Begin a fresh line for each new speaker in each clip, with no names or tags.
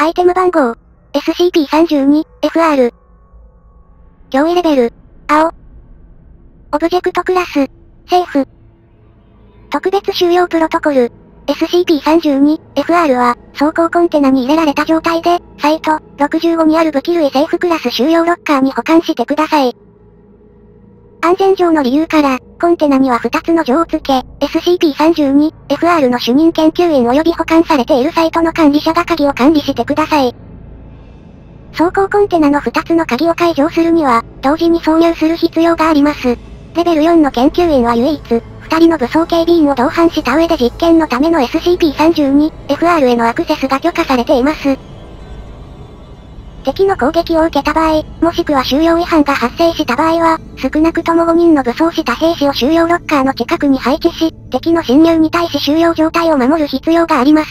アイテム番号。SCP-32-FR。脅威レベル。青。オブジェクトクラス。セーフ。特別収容プロトコル。SCP-32-FR は、装甲コンテナに入れられた状態で、サイト65にある武器類セーフクラス収容ロッカーに保管してください。安全上の理由から、コンテナには2つの錠を付け、SCP-32-FR の主任研究員及び保管されているサイトの管理者が鍵を管理してください。装甲コンテナの2つの鍵を解錠するには、同時に挿入する必要があります。レベル4の研究員は唯一、2人の武装警備員を同伴した上で実験のための SCP-32-FR へのアクセスが許可されています。敵の攻撃を受けた場合、もしくは収容違反が発生した場合は、少なくとも5人の武装した兵士を収容ロッカーの近くに配置し、敵の侵入に対し収容状態を守る必要があります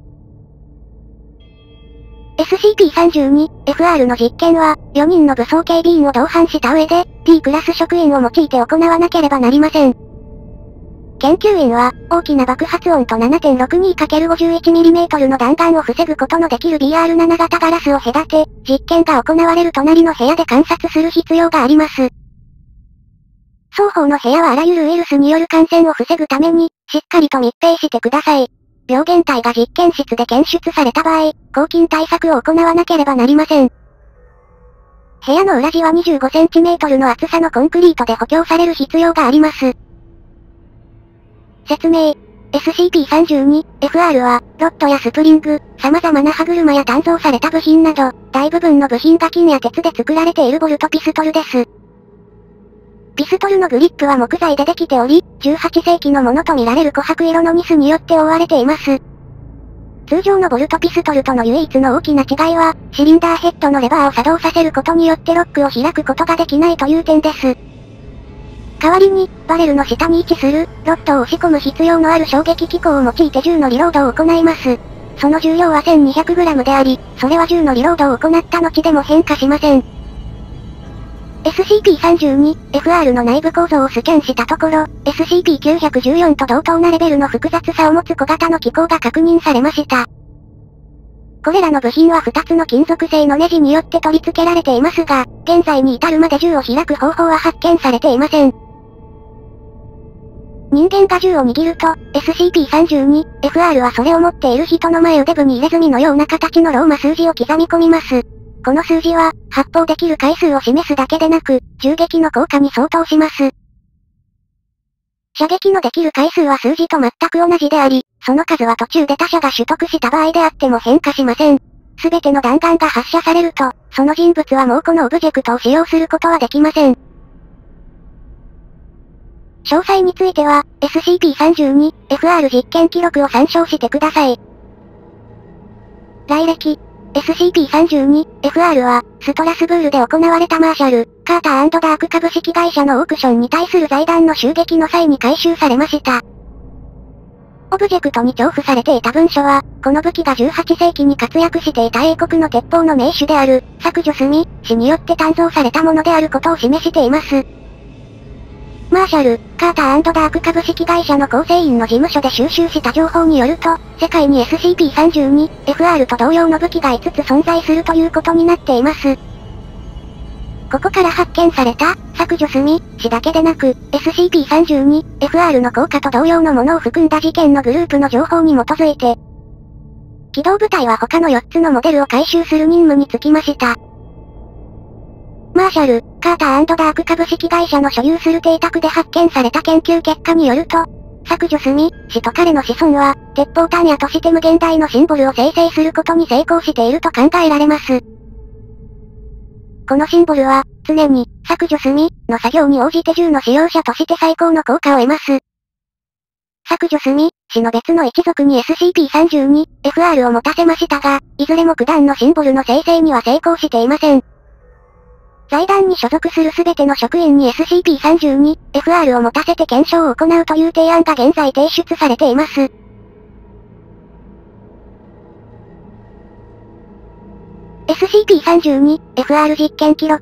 。SCP-32-FR の実験は、4人の武装警備員を同伴した上で、P クラス職員を用いて行わなければなりません。研究員は、大きな爆発音と 7.62×51mm の弾丸を防ぐことのできる BR7 型ガラスを隔て、実験が行われる隣の部屋で観察する必要があります。双方の部屋はあらゆるウイルスによる感染を防ぐために、しっかりと密閉してください。病原体が実験室で検出された場合、抗菌対策を行わなければなりません。部屋の裏地は 25cm の厚さのコンクリートで補強される必要があります。説明。SCP-32-FR は、ロッドやスプリング、様々な歯車や鍛造された部品など、大部分の部品が金や鉄で作られているボルトピストルです。ピストルのグリップは木材でできており、18世紀のものとみられる琥珀色のニスによって覆われています。通常のボルトピストルとの唯一の大きな違いは、シリンダーヘッドのレバーを作動させることによってロックを開くことができないという点です。代わりに、バレルの下に位置する、ロッドを押し込む必要のある衝撃機構を用いて銃のリロードを行います。その重量は 1200g であり、それは銃のリロードを行った後でも変化しません。SCP-32-FR の内部構造をスキャンしたところ、SCP-914 と同等なレベルの複雑さを持つ小型の機構が確認されました。これらの部品は2つの金属製のネジによって取り付けられていますが、現在に至るまで銃を開く方法は発見されていません。人間が銃を握ると、SCP-32-FR はそれを持っている人の前腕部に入れ墨のような形のローマ数字を刻み込みます。この数字は、発砲できる回数を示すだけでなく、銃撃の効果に相当します。射撃のできる回数は数字と全く同じであり、その数は途中で他者が取得した場合であっても変化しません。すべての弾丸が発射されると、その人物はもうこのオブジェクトを使用することはできません。詳細については、SCP-32-FR 実験記録を参照してください。来歴。SCP-32-FR は、ストラスブールで行われたマーシャル、カーター&ダーク株式会社のオークションに対する財団の襲撃の際に回収されました。オブジェクトに重複されていた文書は、この武器が18世紀に活躍していた英国の鉄砲の名手である、削除済氏によって鍛造されたものであることを示しています。マーシャル、カーター&ダーク株式会社の構成員の事務所で収集した情報によると、世界に SCP-32-FR と同様の武器が5つ存在するということになっています。ここから発見された、削除済氏だけでなく、SCP-32-FR の効果と同様のものを含んだ事件のグループの情報に基づいて、機動部隊は他の4つのモデルを回収する任務に就きました。マーシャル、カーター&ダーク株式会社の所有する邸宅で発見された研究結果によると、削除済氏と彼の子孫は、鉄砲弾矢として無限大のシンボルを生成することに成功していると考えられます。このシンボルは、常に、削除済の作業に応じて銃の使用者として最高の効果を得ます。削除済氏の別の一族に SCP-32-FR を持たせましたが、いずれも九段のシンボルの生成には成功していません。財団に所属するすべての職員に SCP-32-FR を持たせて検証を行うという提案が現在提出されています。SCP-32-FR 実験記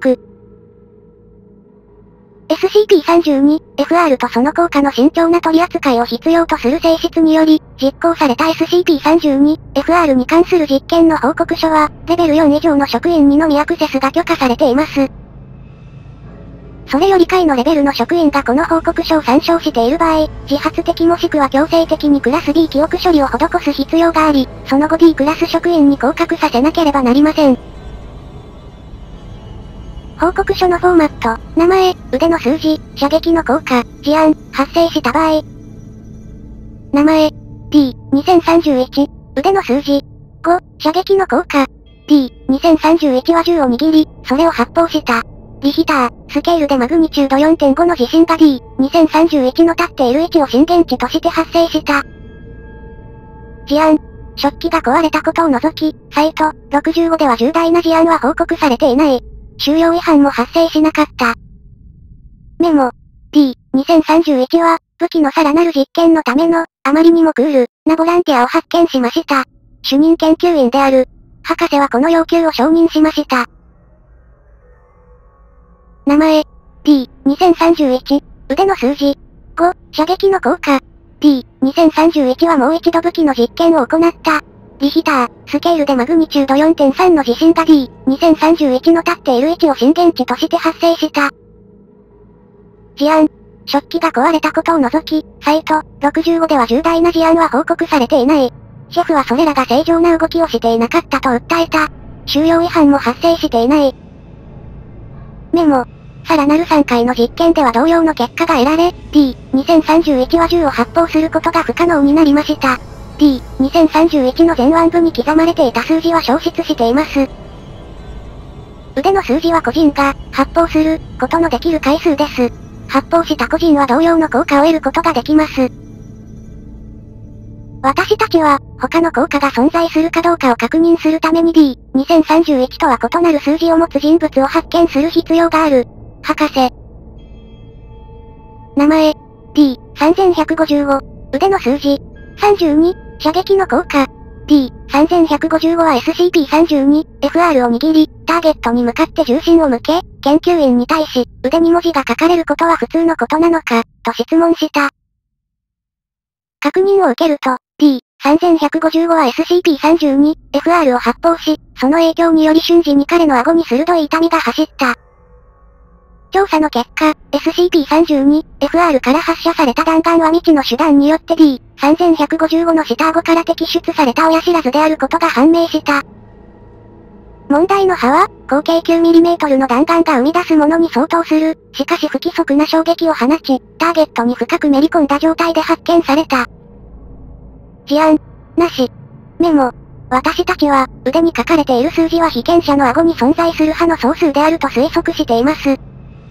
録。SCP-32-FR とその効果の慎重な取り扱いを必要とする性質により、 実行された SCP-32、FR に関する実験の報告書は、レベル4以上の職員にのみアクセスが許可されています。それより下位のレベルの職員がこの報告書を参照している場合、自発的もしくは強制的にクラス B 記憶処理を施す必要があり、その後 D クラス職員に降格させなければなりません。報告書のフォーマット、名前、腕の数字、射撃の効果、事案、発生した場合。名前、D、2031、腕の数字。5、射撃の効果。D、2031は銃を握り、それを発砲した。リヒター、スケールでマグニチュード 4.5 の地震が D、2031の立っている位置を震源地として発生した。事案、食器が壊れたことを除き、サイト、65では重大な事案は報告されていない。収容違反も発生しなかった。メモ、D、2031は、武器のさらなる実験のための、あまりにもクールなボランティアを発見しました。主任研究員である、博士はこの要求を承認しました。名前、D、2031、腕の数字。5、射撃の効果。D、2031はもう一度武器の実験を行った。リヒター、スケールでマグニチュード 4.3 の地震が D、2031の立っている位置を震源地として発生した。事案、食器が壊れたことを除き、サイト、65では重大な事案は報告されていない。シェフはそれらが正常な動きをしていなかったと訴えた。収容違反も発生していない。メモ、さらなる3回の実験では同様の結果が得られ、D、2031は銃を発砲することが不可能になりました。D、2031の前腕部に刻まれていた数字は消失しています。腕の数字は個人が、発砲する、ことのできる回数です。発砲した個人は同様の効果を得ることができます。私たちは、他の効果が存在するかどうかを確認するために D、2031とは異なる数字を持つ人物を発見する必要がある。博士。名前、D、3155、腕の数字。32、射撃の効果。D、3155は SCP-32、FR を握り、ターゲットに向かって重心を向け、研究員に対し、腕に文字が書かれることは普通のことなのか、と質問した。確認を受けると、D、3155は SCP-32、FR を発砲し、その影響により瞬時に彼の顎に鋭い痛みが走った。調査の結果、SCP-32、FR から発射された弾丸は未知の手段によって D、3155の下顎から摘出された親知らずであることが判明した。問題の刃は、口径 9mm の弾丸が生み出すものに相当する、しかし不規則な衝撃を放ち、ターゲットに深くめり込んだ状態で発見された。事案、なし。メモ。私たちは、腕に書かれている数字は被験者の顎に存在する歯の総数であると推測しています。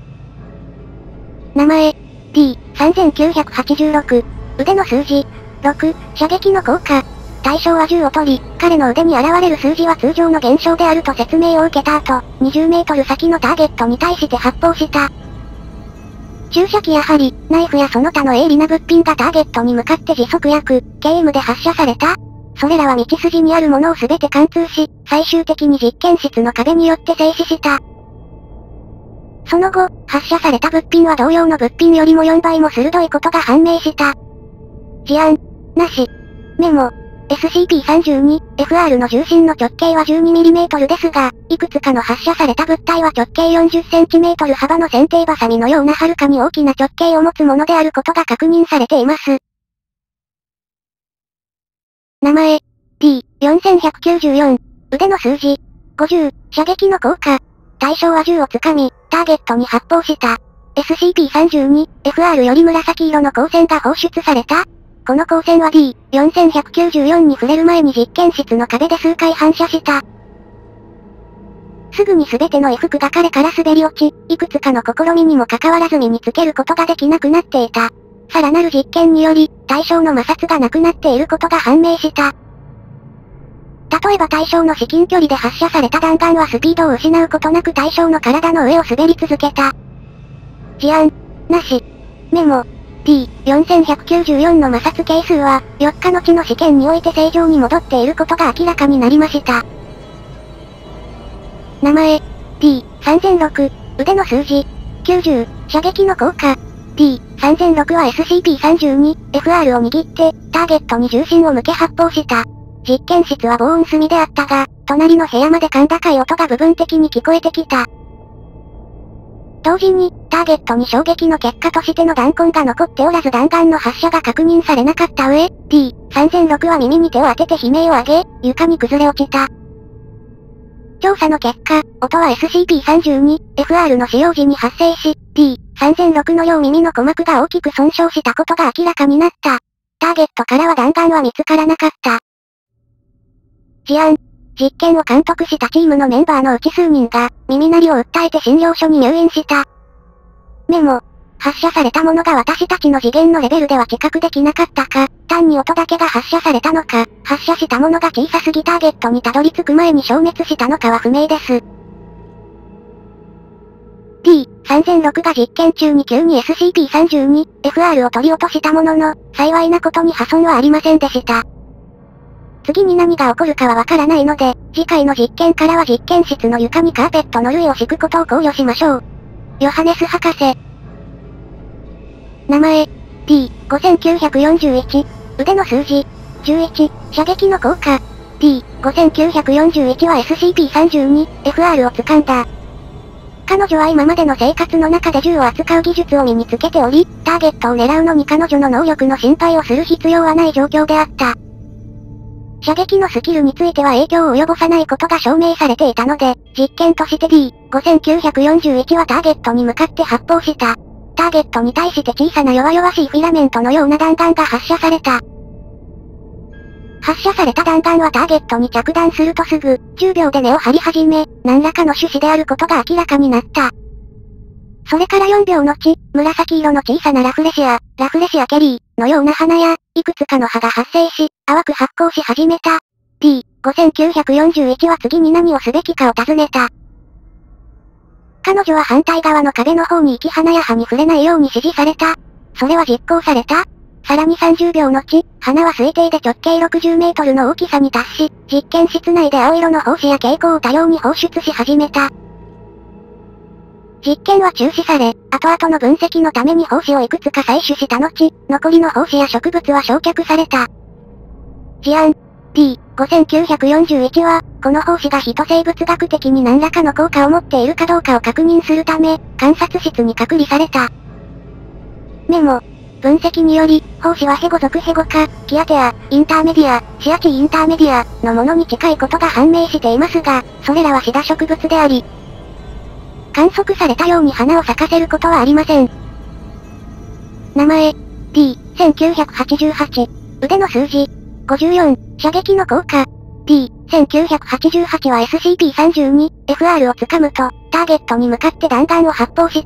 名前、D、3986、腕の数字。6、射撃の効果。対象は銃を取り、彼の腕に現れる数字は通常の現象であると説明を受けた後、20メートル先のターゲットに対して発砲した。注射器や針、ナイフやその他の鋭利な物品がターゲットに向かって時速約、km で発射された。それらは道筋にあるものを全て貫通し、最終的に実験室の壁によって静止した。その後、発射された物品は同様の物品よりも4倍も鋭いことが判明した。事案、なし。メモ。SCP-32、FR の重心の直径は 12mm ですが、いくつかの発射された物体は直径 40cm 幅の剪定バサミのようなはるかに大きな直径を持つものであることが確認されています。名前、D、4194、腕の数字、50、射撃の効果。対象は銃を掴み、ターゲットに発砲した。SCP-32、FR より紫色の光線が放出された。この光線は D、4194に触れる前に実験室の壁で数回反射した。すぐに全ての衣服が彼から滑り落ち、いくつかの試みにもかかわらず身につけることができなくなっていた。さらなる実験により、対象の摩擦がなくなっていることが判明した。例えば対象の至近距離で発射された弾丸はスピードを失うことなく対象の体の上を滑り続けた。事案、なし。メモ。D、4194の摩擦係数は、4日後の試験において正常に戻っていることが明らかになりました。名前、D、3006、腕の数字、90、射撃の効果。 D3006 は SCP-32FR を握って、ターゲットに重心を向け発砲した。実験室は防音済みであったが、隣の部屋まで甲高い音が部分的に聞こえてきた。同時に、ターゲットに衝撃の結果としての弾痕が残っておらず弾丸の発射が確認されなかった上、D3006 は耳に手を当てて悲鳴を上げ、床に崩れ落ちた。調査の結果、音は SCP-32FR の使用時に発生し、D3006 の両耳の鼓膜が大きく損傷したことが明らかになった。ターゲットからは弾丸は見つからなかった。事案。実験を監督したチームのメンバーのうち数人が、耳鳴りを訴えて診療所に入院した。メモ。発射されたものが私たちの次元のレベルでは知覚できなかったか、単に音だけが発射されたのか、発射したものが小さすぎターゲットにたどり着く前に消滅したのかは不明です。D3006 が実験中に急に SCP-32FR を取り落としたものの、幸いなことに破損はありませんでした。次に何が起こるかはわからないので、次回の実験からは実験室の床にカーペットの類を敷くことを考慮しましょう。ヨハネス博士。名前、D5941。腕の数字、11。射撃の効果、D5941 は SCP-32FR を掴んだ。彼女は今までの生活の中で銃を扱う技術を身につけており、ターゲットを狙うのに彼女の能力の心配をする必要はない状況であった。射撃のスキルについては影響を及ぼさないことが証明されていたので、実験として D5941 はターゲットに向かって発砲した。ターゲットに対して小さな弱々しいフィラメントのような弾丸が発射された。発射された弾丸はターゲットに着弾するとすぐ、10秒で根を張り始め、何らかの種子であることが明らかになった。それから4秒後、紫色の小さなラフレシアケリーのような花や、いくつかの葉が発生し、淡く発光し始めた。D5941 は次に何をすべきかを尋ねた。彼女は反対側の壁の方に行き花や葉に触れないように指示された。それは実行された。さらに30秒後、花は推定で直径60メートルの大きさに達し、実験室内で青色の胞子や蛍光を多量に放出し始めた。実験は中止され、後々の分析のために胞子をいくつか採取した後、残りの胞子や植物は焼却された。事案。D5941 は、この胞子が人生物学的に何らかの効果を持っているかどうかを確認するため、観察室に隔離された。メモ。分析により、胞子はヘゴ属ヘゴ科、キアテア、インターメディア、シアチインターメディア、のものに近いことが判明していますが、それらはシダ植物であり、観測されたように花を咲かせることはありません。名前、D1988。腕の数字、54。射撃の効果、D1988 は SCP-32FR を掴むと、ターゲットに向かって弾丸を発砲した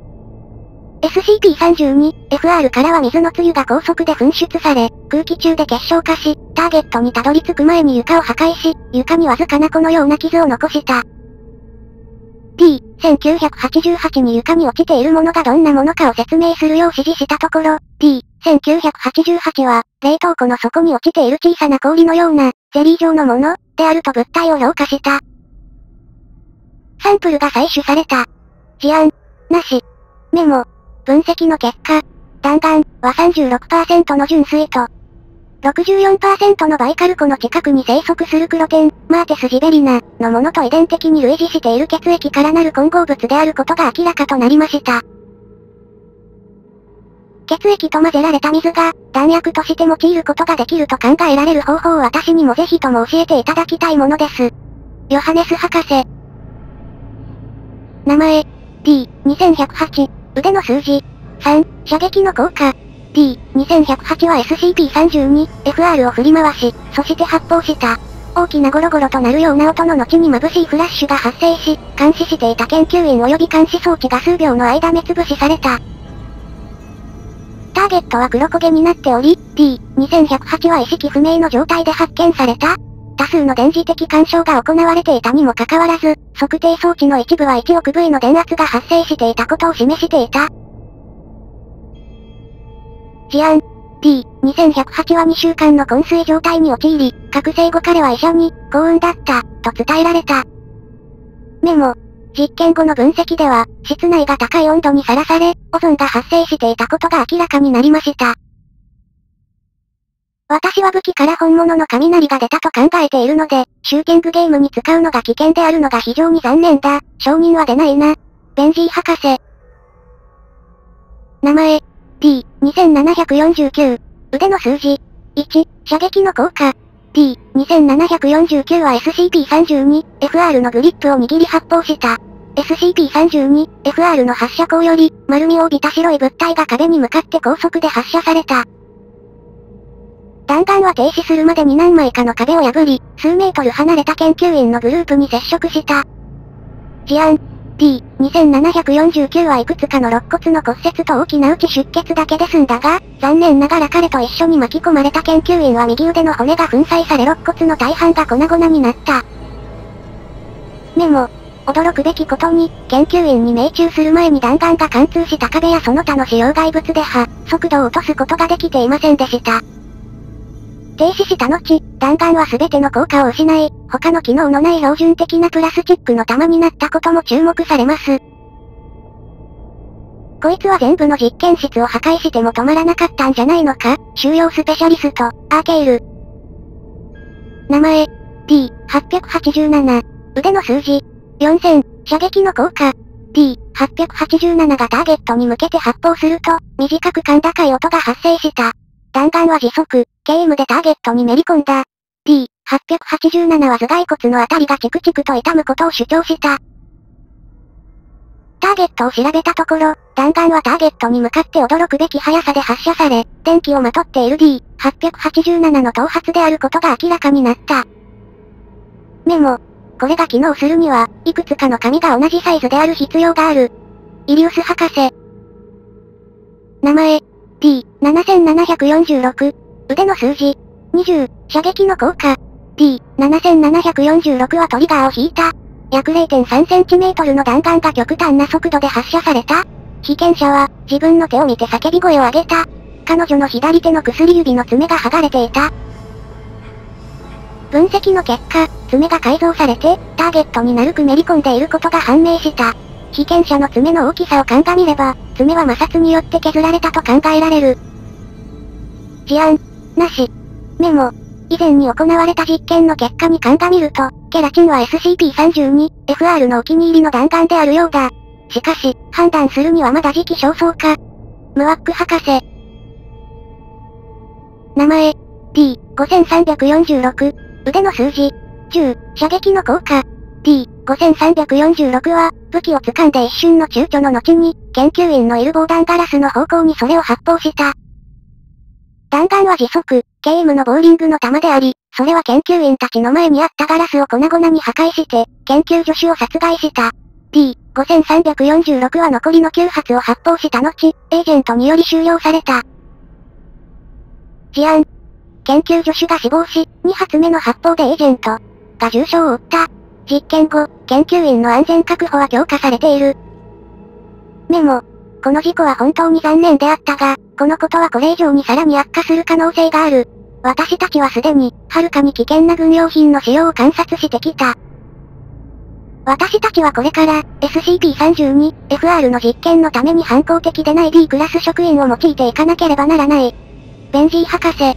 。SCP-32FR からは水の露が高速で噴出され、空気中で結晶化し、ターゲットにたどり着く前に床を破壊し、床にわずかな粉のような傷を残した。D1988 に床に落ちているものがどんなものかを説明するよう指示したところ、D1988 は、冷凍庫の底に落ちている小さな氷のような、ゼリー状のもの、であると物体を評価した。サンプルが採取された。事案、なし。メモ。分析の結果、弾丸は 36% の純水と、64% のバイカル湖の近くに生息するクロテン、マーテスジベリナ、のものと遺伝的に類似している血液からなる混合物であることが明らかとなりました。血液と混ぜられた水が、弾薬として用いることができると考えられる方法を私にもぜひとも教えていただきたいものです。ヨハネス博士。名前、D2108。腕の数字、3。射撃の効果、D2108 は SCP-32FR を振り回し、そして発砲した。大きなゴロゴロとなるような音の後に眩しいフラッシュが発生し、監視していた研究員及び監視装置が数秒の間目つぶしされた。ターゲットは黒焦げになっており、D2108 は意識不明の状態で発見された。多数の電磁的干渉が行われていたにもかかわらず、測定装置の一部は1億Vの電圧が発生していたことを示していた。事案。D2108 は2週間の昏睡状態に陥り、覚醒後彼は医者に、幸運だった、と伝えられた。メモ。 実験後の分析では、室内が高い温度にさらされ、オゾンが発生していたことが明らかになりました。私は武器から本物の雷が出たと考えているので、シューティングゲームに使うのが危険であるのが非常に残念だ。承認は出ないな。ベンジー博士。名前。T2749。腕の数字。1、射撃の効果。T2749 は SCP-32、FR のグリップを握り発砲した。SCP-32、FR の発射口より、丸みを帯びた白い物体が壁に向かって高速で発射された。弾丸は停止するまでに何枚かの壁を破り、数メートル離れた研究員のグループに接触した。事案。T2749 はいくつかの肋骨の骨折と大きな内出血だけで済んだが、残念ながら彼と一緒に巻き込まれた研究員は右腕の骨が粉砕され肋骨の大半が粉々になった。メモ。驚くべきことに、研究員に命中する前に弾丸が貫通した壁やその他の主要外物で速度を落とすことができていませんでした。停止した後、弾丸は全ての効果を失い、他の機能のない標準的なプラスチックの弾になったことも注目されます。こいつは全部の実験室を破壊しても止まらなかったんじゃないのか？収容スペシャリスト、アーケイル。名前。T887。腕の数字。4000。射撃の効果。T887 がターゲットに向けて発砲すると、短く甲高い音が発生した。弾丸は時速、KM でターゲットにめり込んだ。T887 は頭蓋骨のあたりがチクチクと痛むことを主張した。ターゲットを調べたところ、弾丸はターゲットに向かって驚くべき速さで発射され、電気をまとっている D887 の頭髪であることが明らかになった。メモ。これが機能するには、いくつかの紙が同じサイズである必要がある。イリウス博士。名前。T7746。腕の数字。20。射撃の効果。T7746 はトリガーを引いた。約 0.3cm の弾丸が極端な速度で発射された。被験者は、自分の手を見て叫び声を上げた。彼女の左手の薬指の爪が剥がれていた。分析の結果、爪が改造されて、ターゲットに丸くめり込んでいることが判明した。被験者の爪の大きさを鑑みれば、爪は摩擦によって削られたと考えられる。事案。なし。メモ。以前に行われた実験の結果に鑑みると、ケラチンは SCP-32、FR のお気に入りの弾丸であるようだ。しかし、判断するにはまだ時期尚早か。ムワック博士。名前。T5346。腕の数字。10。射撃の効果。T5346 は、武器を掴んで一瞬の躊躇の後に、研究員のいる防弾ガラスの方向にそれを発砲した。弾丸は時速、KM のボーリングの弾であり、それは研究員たちの前にあったガラスを粉々に破壊して、研究助手を殺害した。T5346 は残りの9発を発砲した後、エージェントにより収容された。事案。研究助手が死亡し、2発目の発砲でエージェントが重傷を負った。実験後、研究員の安全確保は強化されている。メモ。この事故は本当に残念であったが、このことはこれ以上にさらに悪化する可能性がある。私たちはすでに、はるかに危険な軍用品の使用を観察してきた。私たちはこれから、SCP-32、FR の実験のために反抗的でない D クラス職員を用いていかなければならない。ベンジー博士。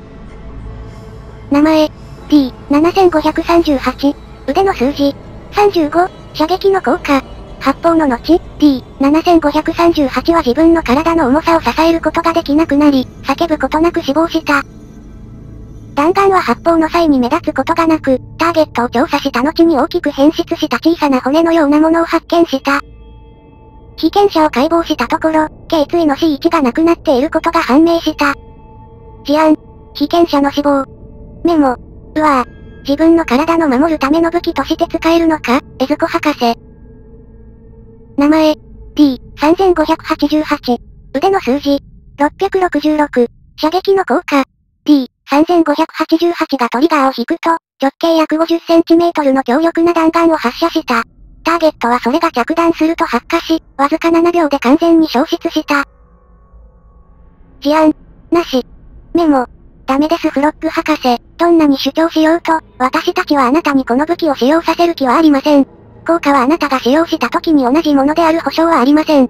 名前。T7538。腕の数字。35。射撃の効果。発砲の後、T7538 は自分の体の重さを支えることができなくなり、叫ぶことなく死亡した。弾丸は発砲の際に目立つことがなく、ターゲットを調査した後に大きく変質した小さな骨のようなものを発見した。被験者を解剖したところ、頸椎の C1 がなくなっていることが判明した。事案。被験者の死亡。メモ。うわぁ。自分の体の守るための武器として使えるのか、エズコ博士。名前。T3588。腕の数字。666。射撃の効果。T3588 がトリガーを引くと、直径約 50cm の強力な弾丸を発射した。ターゲットはそれが着弾すると発火し、わずか7秒で完全に消失した。事案。なし。メモ。ダメですフロッグ博士。どんなに主張しようと、私たちはあなたにこの武器を使用させる気はありません。 効果はあなたが使用した時に同じものである保証はありません。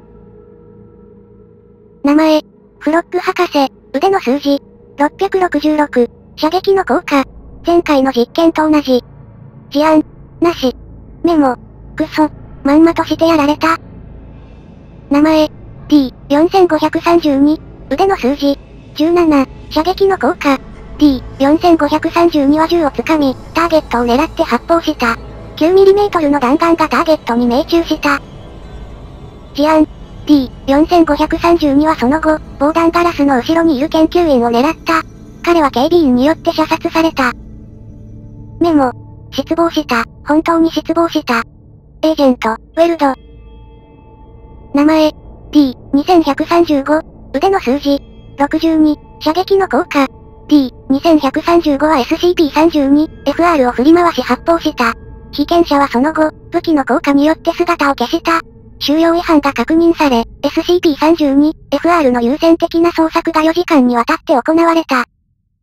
名前、フロック博士、腕の数字、666、射撃の効果、前回の実験と同じ。事案、なし。メモ、クソ、まんまとしてやられた。名前、D4532、腕の数字、17、射撃の効果、D4532 は銃をつかみ、ターゲットを狙って発砲した。9mm の弾丸がターゲットに命中した。事案、D4532 はその後、防弾ガラスの後ろにいる研究員を狙った。彼は警備員によって射殺された。メモ、失望した。本当に失望した。エージェント、ウェルド。名前、D2135、腕の数字、62、射撃の効果。D2135 は SCP-32、FR を振り回し発砲した。被験者はその後、武器の効果によって姿を消した。収容違反が確認され、SCP-32、FR の優先的な捜索が4時間にわたって行われた。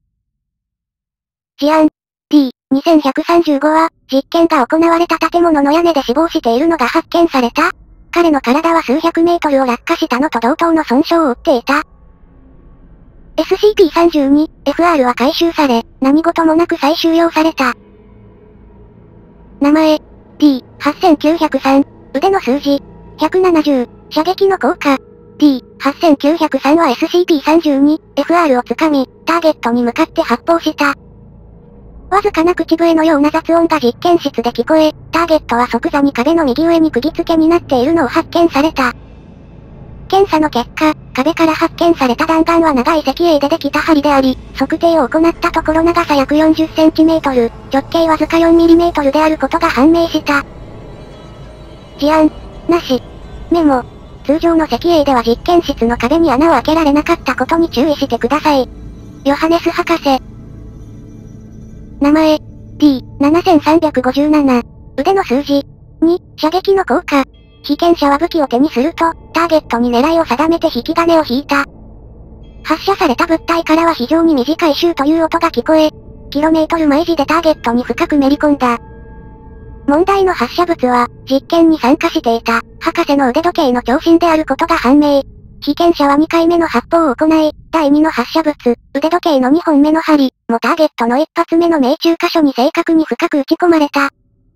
事案、D2135 は、実験が行われた建物の屋根で死亡しているのが発見された。彼の体は数百メートルを落下したのと同等の損傷を負っていた。SCP-32、FR は回収され、何事もなく再収容された。名前、D8903、腕の数字、170、射撃の効果。D8903 は SCP-32、FR をつかみ、ターゲットに向かって発砲した。わずかな口笛のような雑音が実験室で聞こえ、ターゲットは即座に壁の右上に釘付けになっているのを発見された。検査の結果、壁から発見された弾丸は長い石英でできた針であり、測定を行ったところ長さ約 40cm、直径わずか 4mm であることが判明した。事案、なし。メモ、通常の石英では実験室の壁に穴を開けられなかったことに注意してください。ヨハネス博士。名前、D7357、腕の数字、2、射撃の効果。被験者は武器を手にすると、ターゲットに狙いを定めて引き金を引いた。発射された物体からは非常に短いシューという音が聞こえ、キロメートル毎時でターゲットに深くめり込んだ。問題の発射物は、実験に参加していた、博士の腕時計の長針であることが判明。被験者は2回目の発砲を行い、第2の発射物、腕時計の2本目の針、もターゲットの1発目の命中箇所に正確に深く撃ち込まれた。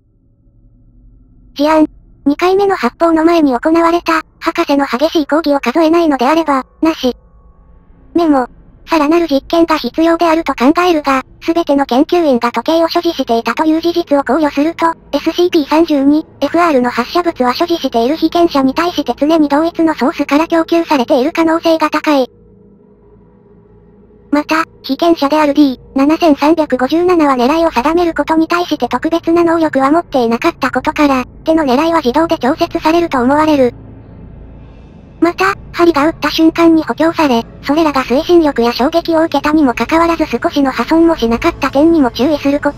事案、2回目の発砲の前に行われた、博士の激しい講義を数えないのであれば、なし。メモ、さらなる実験が必要であると考えるが、すべての研究員が時計を所持していたという事実を考慮すると、SCP-32、FR の発射物は所持している被験者に対して常に同一のソースから供給されている可能性が高い。また、被験者である D7357 は狙いを定めることに対して特別な能力は持っていなかったことから、手の狙いは自動で調節されると思われる。また、針が撃った瞬間に補強され、それらが推進力や衝撃を受けたにもかかわらず少しの破損もしなかった点にも注意すること。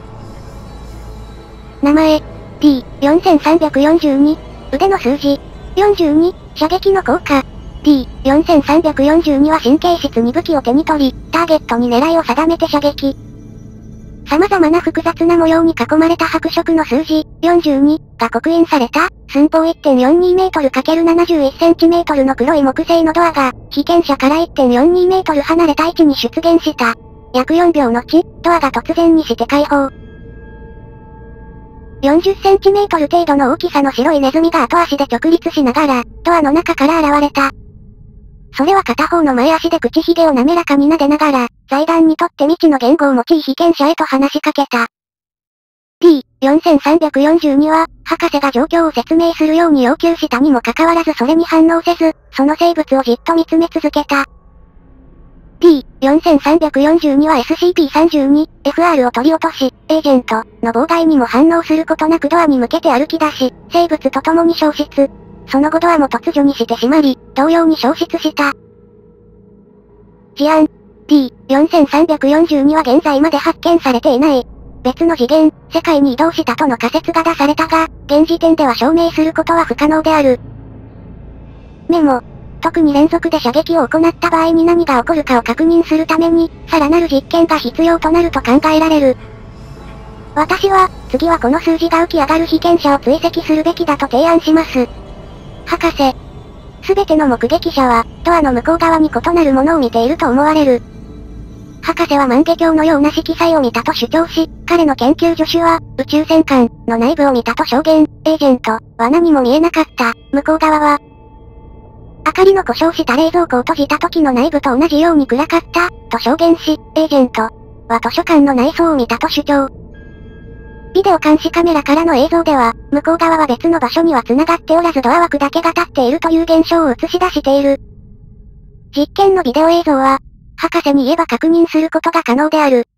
名前、D4342、腕の数字、42、射撃の効果。D4342 は神経質に武器を手に取り、ターゲットに狙いを定めて射撃。様々な複雑な模様に囲まれた白色の数字、42が刻印された、寸法 1.42m×71cm の黒い木製のドアが、被験者から 1.42m 離れた位置に出現した。約4秒後、ドアが突然にして開放。40cm 程度の大きさの白いネズミが後足で直立しながら、ドアの中から現れた。それは片方の前足で口ひげを滑らかに撫でながら、財団にとって未知の言語を用い被験者へと話しかけた。D4342 は、博士が状況を説明するように要求したにもかかわらずそれに反応せず、その生物をじっと見つめ続けた。D4342 は SCP-32、FR を取り落とし、エージェントの妨害にも反応することなくドアに向けて歩き出し、生物と共に消失。その後ドアも突如にして閉まり、同様に消失した。事案、D4342 は現在まで発見されていない。別の次元、世界に移動したとの仮説が出されたが、現時点では証明することは不可能である。メモ、特に連続で射撃を行った場合に何が起こるかを確認するために、さらなる実験が必要となると考えられる。 私は、次はこの数字が浮き上がる被験者を追跡するべきだと提案します。博士。すべての目撃者は、ドアの向こう側に異なるものを見ていると思われる。博士は万華鏡のような色彩を見たと主張し、彼の研究助手は、宇宙戦艦の内部を見たと証言。エージェントは何も見えなかった。向こう側は、明かりの故障した冷蔵庫を閉じた時の内部と同じように暗かった、と証言し、エージェントは図書館の内装を見たと主張。ビデオ監視カメラからの映像では、向こう側は別の場所には繋がっておらずドア枠だけが立っているという現象を映し出している。実験のビデオ映像は、博士に言えば確認することが可能である。